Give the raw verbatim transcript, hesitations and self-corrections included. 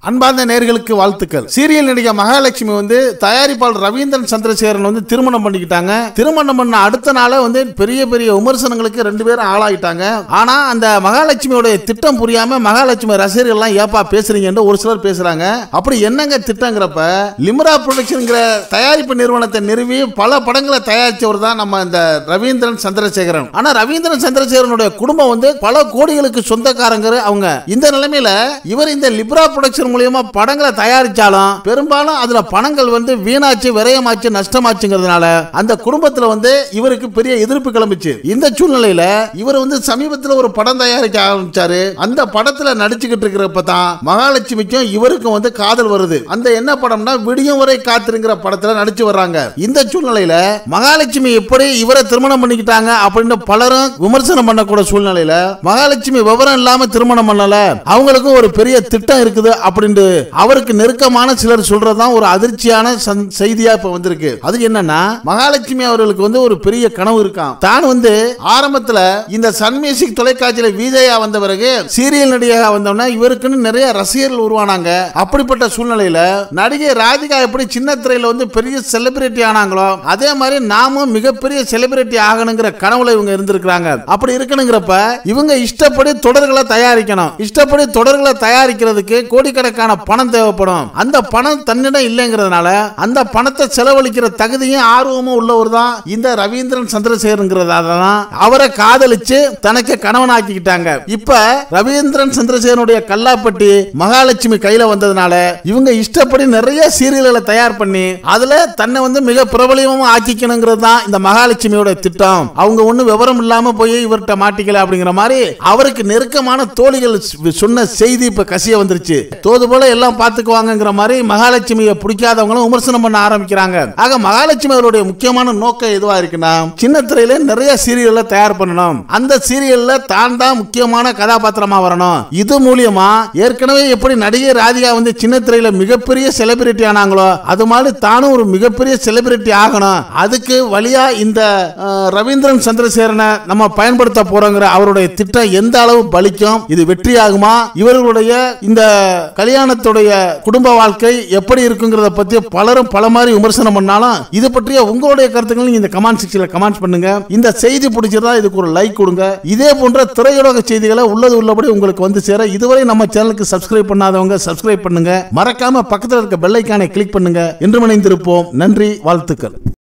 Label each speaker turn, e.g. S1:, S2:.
S1: அன்பார்ந்த நேயர்களுக்கு வாழ்த்துக்கள். சீரியல் நடிகை மகாலட்சுமி வந்து தயாரிப்பாளர் ரவீந்திரன் சந்திரசேகரன் வந்து திருமணம் பண்ணிக்கிட்டாங்க. திருமணம் பண்ண அடுத்த நாளே வந்து பெரிய பெரிய விமர்சனங்களுக்கு ரெண்டு பேரும் ஆளாயிட்டாங்க. ஆனா அந்த மகாலட்சுமியோட திட்டம் புரியாம மகாலட்சுமி ரசிகர்கள் எல்லாம் ஏப்பா பேசுறீங்கன்னு ஒரு சிலர் பேசுறாங்க. அப்படி என்னங்க திட்டங்கிறப்ப லிம்ரா புரொடக்ஷன்ங்கிற தயாரிப்பு நிறுவனத்தை நிறுவி பல படங்களை தயாரிச்சவர் தான் நம்ம இந்த ரவீந்திரன் சந்திரசேகரன். ஆனா ரவீந்திரன் சந்திரசேகரனுடைய குடும்பம் வந்து பல கோடிகளுக்கு சொந்தக்காரங்க. அவங்க இந்த நிலைமையில இவர் இந்த லிம்ரா புரொடக்ஷன் மூலமா படங்களை தயாரிச்சாலும் பெரும்பாலும் அதுல பணங்கள் வந்து வீணாச்சு, விரயமாச்சு, நஷ்டமாச்சுங்கிறதுனால அந்த குடும்பத்துல வந்து இவருக்கு பெரிய எதிர்ப்பு கிளம்பிச்சு. இந்த சூழ்நிலையில இவர் வந்து சமீபத்தில் ஒரு படம் தயாரிக்க ஆரம்பிச்சாரு. அந்த படத்துல நடிச்சுக்கிட்டு இருக்கிறப்ப தான் மகாலட்சுமிக்கும் இவருக்கும் வந்து காதல் வருது. அந்த என்ன படம்னா விடியும் வரை காத்திருங்கிற படத்துல நடிச்சு வர்றாங்க. இந்த சூழ்நிலையில மகாலட்சுமி எப்படி இவரை திருமணம் பண்ணிக்கிட்டாங்க அப்படின்னு பலரும் விமர்சனம் பண்ணக்கூடிய சூழ்நிலையில மகாலட்சுமி விவரம் இல்லாம திருமணம் பண்ணல, அவங்களுக்கும் ஒரு பெரிய திட்டம் இருக்குது அப்படின்னு அவருக்கு நெருக்கமான சிலர் சொல்றதுதான் ஒரு அதிர்ச்சியான செய்தியா இப்ப வந்திருக்கு. அது என்னன்னா மகாலட்சுமி அவர்களுக்கு வந்து ஒரு பெரிய கனவு இருக்காம். தான் வந்து ஆரம்பத்துல இந்த சன் மியூசிக் தொலைக்காட்சியில விஜயா வந்த பிறகு சீரியல் நடிகையாக வந்தோம்னா இவருக்குன்னு நிறைய ரசிகர்கள் உருவானாங்க. அப்படிப்பட்ட சூழ்நிலையில நடிகை ராதிகா எப்படி சின்ன திரையில வந்து பெரிய செலிபிரிட்டி ஆனாங்களோ அதே மாதிரி நாமும் மிகப்பெரிய செலிபிரிட்டி ஆகணுங்கிற கனவுல இவங்க இருந்திருக்காங்க. அப்படி இருக்கணுங்கிறப்ப இவங்க இஷ்டப்படி தொடர்களை தயாரிக்கணும். இஷ்டப்படி தொடர்களை தயாரிக்கிறதுக்கு கோடிக்கணக்கான பணம் தேவைப்படும். அந்த பணம் தன்னிடம் இல்லைங்கிறதுனால அந்த பணத்தை செலவழிக்கிற தகுதியும் ஆர்வமும் உள்ளவர் தான் இந்த ரவீந்திரன் சந்திரசேகரன். அவரை காதலிச்சு தனக்கு கணவனாக்கிட்டாங்க. இப்ப ரவீந்திரன் சந்திரசேகரனுடைய கல்லாப்பட்டி மகாலட்சுமி கையில வந்ததுனால இவங்க இஷ்டப்படி நிறைய சீரியல்களை தயார் பண்ணி அதுல தன்னை வந்து மிக பிரபலியமா ஆக்கிக்கணுங்கிறது தான் இந்த மகாலட்சுமியோட திட்டம். அவங்க ஒண்ணு விவரம் இல்லாம போய் இவர்கிட்ட மாட்டிக்கல அப்படிங்கிற மாதிரி அவருக்கு நெருக்கமான தோழிகள் சொன்ன செய்தி இப்ப கசிய வந்துருச்சு. தோது போல எல்லாம் பாத்துக்குவாங்கங்கிற மாதிரி மகாலட்சுமியை பிடிக்காதவங்களும் விமர்சனம் பண்ண ஆரம்பிக்கிறாங்க. ஆக மகாலட்சுமி அவருடைய முக்கியமான நோக்கம் எதுவா இருக்குன்னா சின்ன திரையில நிறைய சீரியல்ல தயார் பண்ணணும். அந்த சீரியல்ல தான் தான் முக்கியமான கதாபாத்திரமா வரணும். இது மூலியமா ஏற்கனவே எப்படி நடிகை ராதிகா வந்து சின்ன திரையில மிகப்பெரிய செலிபிரிட்டி ஆனாங்களோ அது மாதிரி தானும் ஒரு மிகப்பெரிய செலிபிரிட்டி ஆகணும். அதுக்கு வழியா இந்த ரவீந்திரன் சந்திரசேகரனை நம்ம பயன்படுத்த போறோங்கிற அவருடைய திட்டம் எந்த அளவு பலிக்கும், இது வெற்றி ஆகுமா, இவர்களுடைய இந்த கல்யாணத்துடைய குடும்ப வாழ்க்கை எப்படி இருக்குங்கிறத பத்தி பலரும் பல மாதிரி விமர்சனம் பண்ணாலும் இது பற்றிய உங்களுடைய கருத்துக்களை இந்த கமெண்ட் செக்ஷன்ல கமெண்ட் பண்ணுங்க. இந்த செய்தி பிடிச்சிருந்தா இதுக்கு ஒரு லைக் கொடுங்க. இதே போன்ற திரையுலக செய்திகளை உள்ளது உள்ளபடி உங்களுக்கு வந்து சேர இதுவரை நம்ம சேனலுக்கு சப்ஸ்கிரைப் பண்ணாதவங்க சப்ஸ்கிரைப் பண்ணுங்க. மறக்காம பக்கத்தில் இருக்க பெல் ஐகானை கிளிக் பண்ணுங்க. என்று இணைந்திருப்போம். நன்றி, வாழ்த்துக்கள்.